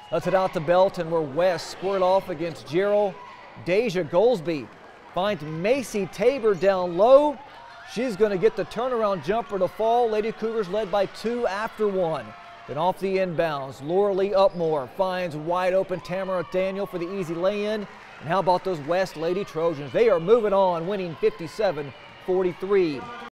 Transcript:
Let's head out to Belton where West squared off against Jarrell. Deja Goldsby finds Macy Tabor down low. She's going to get the turnaround jumper to fall. Lady Cougars led by 2 after 1. Then off the inbounds, Laura Lee Upmore finds wide open Tamara Daniel for the easy lay-in. And how about those West Lady Trojans? They are moving on, winning 57-43.